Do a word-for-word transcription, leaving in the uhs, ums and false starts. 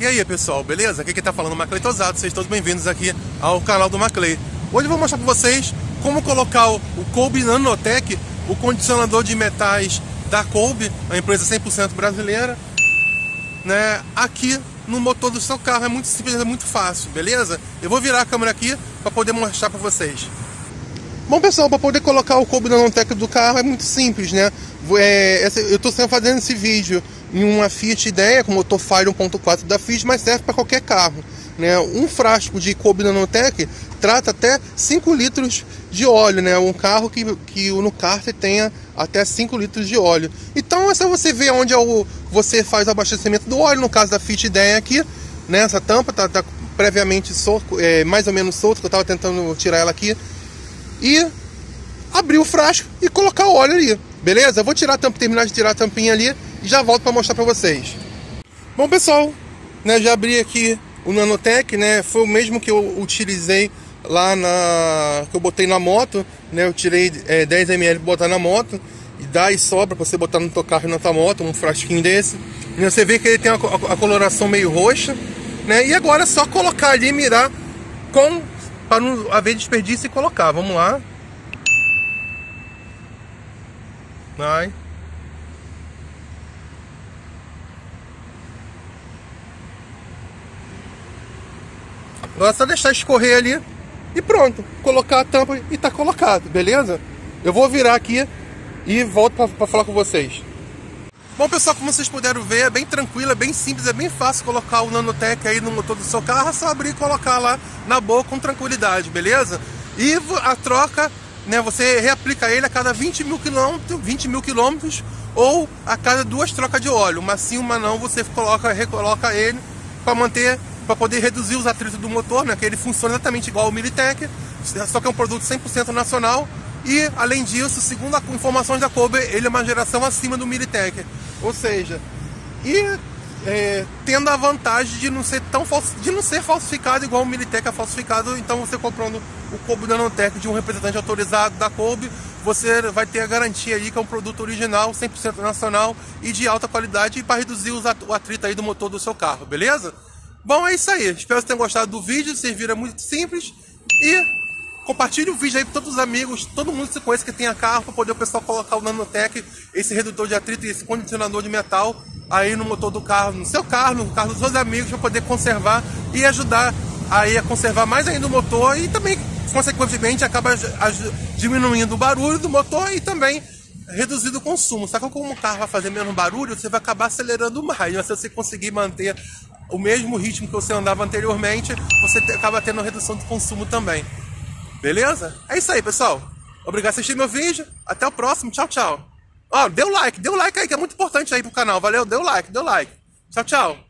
E aí pessoal, beleza? Aqui quem tá falando é o Maclay Tosato, vocês todos bem-vindos aqui ao canal do Maclay. Hoje eu vou mostrar para vocês como colocar o, o Kolbe Nanotech, o condicionador de metais da Kolbe, a empresa cem por cento brasileira, né, aqui no motor do seu carro. É muito simples, é muito fácil, beleza? Eu vou virar a câmera aqui para poder mostrar para vocês. Bom pessoal, para poder colocar o Kolbe Nanotech do carro é muito simples, né? É, eu estou sempre fazendo esse vídeo em uma Fiat Idea com motor Fire um ponto quatro da Fiat, mas serve para qualquer carro, né? Um frasco de Kolbe Nanotech trata até cinco litros de óleo, né? Um carro que, que no cárter tenha até cinco litros de óleo. Então é só você ver onde é o, você faz o abastecimento do óleo. No caso da Fiat Idea aqui, né? Essa tampa tá, tá previamente solto, é, mais ou menos solto, que eu estava tentando tirar ela aqui. E abrir o frasco e colocar o óleo ali, beleza? Eu vou tirar a tampa, terminar de tirar a tampinha ali e já volto para mostrar para vocês. Bom pessoal, né, já abri aqui o Nanotech, né? Foi o mesmo que eu utilizei lá na que eu botei na moto, né? Eu tirei é, dez mililitros para botar na moto e dá e sobra para você botar no teu carro e na tua moto, um frasquinho desse. E você vê que ele tem a, a, a coloração meio roxa, né? E agora é só colocar ali e mirar com para não haver desperdício e colocar. Vamos lá. Vai. Agora é só deixar escorrer ali e pronto. Colocar a tampa e tá colocado, beleza? Eu vou virar aqui e volto para falar com vocês. Bom pessoal, como vocês puderam ver, é bem tranquilo, é bem simples, é bem fácil colocar o Nanotech aí no motor do seu carro. É só abrir e colocar lá na boa com tranquilidade, beleza? E a troca, né, você reaplica ele a cada vinte mil quilômetros, vinte mil quilômetros ou a cada duas trocas de óleo. Uma sim, uma não, você coloca, recoloca ele para manter, para poder reduzir os atritos do motor, né, que ele funciona exatamente igual ao Militech, só que é um produto cem por cento nacional. E, além disso, segundo as informações da Kolbe, ele é uma geração acima do Militech. Ou seja, e é, tendo a vantagem de não ser tão de não ser falsificado igual o Militech é falsificado. Então, você comprando o Kolbe Nanotech de um representante autorizado da Kolbe, você vai ter a garantia aí que é um produto original, cem por cento nacional e de alta qualidade, para reduzir o atrito aí do motor do seu carro, beleza? Bom, é isso aí. Espero que vocês tenham gostado do vídeo. O serviço é muito simples. E compartilhe o vídeo aí com todos os amigos, todo mundo que você conhece que tenha carro, para poder o pessoal colocar o Nanotech, esse redutor de atrito e esse condicionador de metal aí no motor do carro, no seu carro, no carro dos seus amigos, para poder conservar e ajudar aí a conservar mais ainda o motor e também, consequentemente, acaba diminuindo o barulho do motor e também reduzindo o consumo. Só que como o carro vai fazer menos barulho, você vai acabar acelerando mais. Mas se você conseguir manter o mesmo ritmo que você andava anteriormente, você acaba tendo redução de consumo também. Beleza? É isso aí, pessoal. Obrigado por assistir meu vídeo. Até o próximo. Tchau, tchau. Ó, dê o like. Dê o like aí, que é muito importante aí pro canal. Valeu? Dê o like. Dê o like. Tchau, tchau.